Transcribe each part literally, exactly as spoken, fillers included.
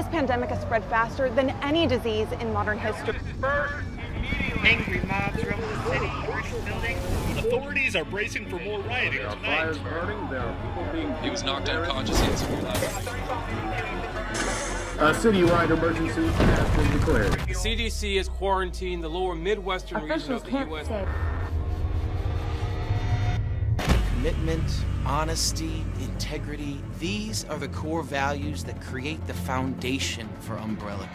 This pandemic has spread faster than any disease in modern history. Angry mobs roam the city, burning buildings. Authorities are bracing for more rioting There are tonight. fires burning, there are people being... He was knocked unconscious yesterday. A citywide emergency has been declared. The C D C has quarantined the lower Midwestern region of the U S Commitment, honesty, integrity, these are the core values that create the foundation for Umbrella.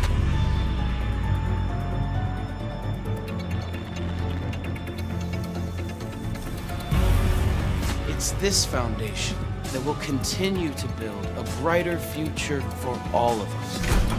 It's this foundation that will continue to build a brighter future for all of us.